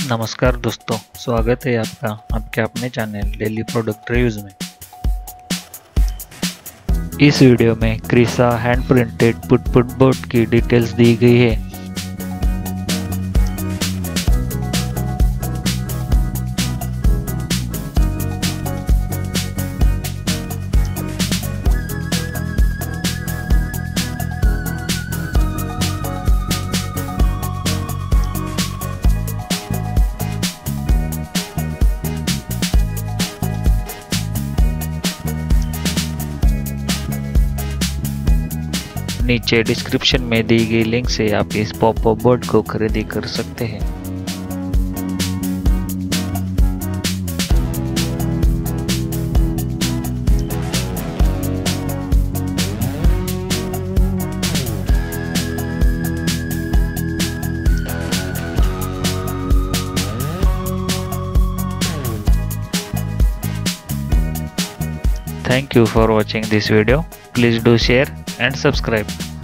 नमस्कार दोस्तों, स्वागत है आपका आपके अपने चैनल डेली प्रोडक्ट रिव्यूज में। इस वीडियो में क्रिसा हैंड प्रिंटेड पुट पुट बोर्ड की डिटेल्स दी गई है। नीचे डिस्क्रिप्शन में दी गई लिंक से आप इस पॉपअप बोर्ड को खरीदी कर सकते हैं। Thank you for watching this video. Please do share and subscribe.